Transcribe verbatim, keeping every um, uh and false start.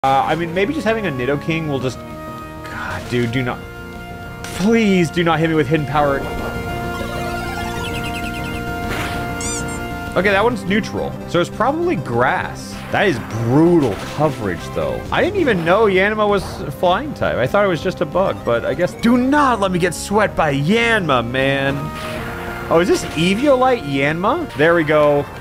Uh, I mean, maybe just having a Nidoking will just... God, dude, do not... Please do not hit me with hidden power. Okay, that one's neutral. So it's probably grass. That is brutal coverage, though. I didn't even know Yanma was flying type. I thought it was just a bug, but I guess... Do not let me get sweat by Yanma, man. Oh, is this Eviolite Yanma? There we go.